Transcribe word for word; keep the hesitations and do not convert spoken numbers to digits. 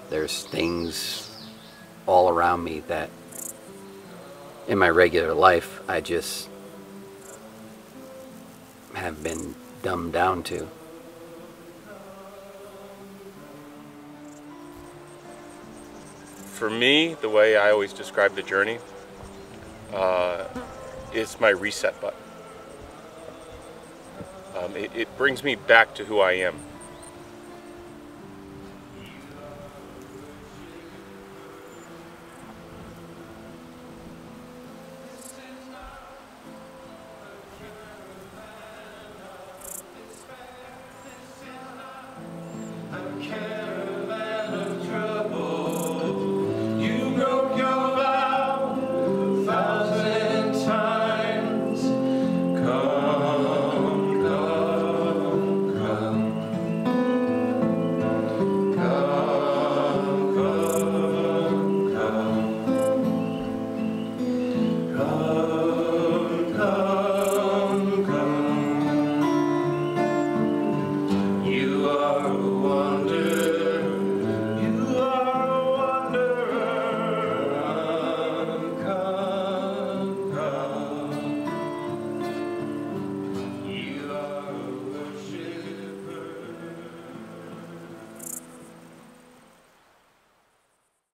There's things all around me that in my regular life I just have been dumbed down to. For me, the way I always describe the journey uh, is my reset button. Um, it, it brings me back to who I am.